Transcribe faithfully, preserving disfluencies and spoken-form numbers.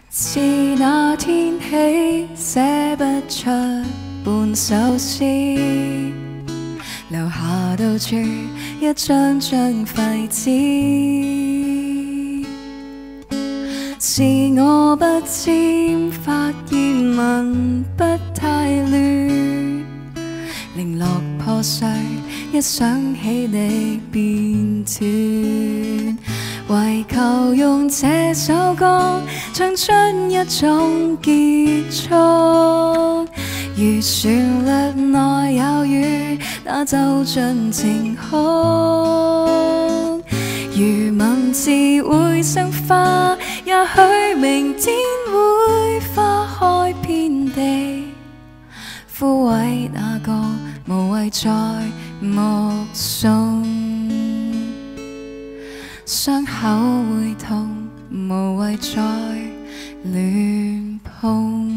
自那天起，寫不出半首詩，留下到處一張張廢紙。是我不尖，發現文筆太亂，零落破碎，一想起你便斷。為求用這首歌唱出一種結束，如旋律內有雨打走盡情哭，如文字會生花，也許明天會花開遍地，枯萎那個無謂再目送，傷口會痛，無謂再亂碰。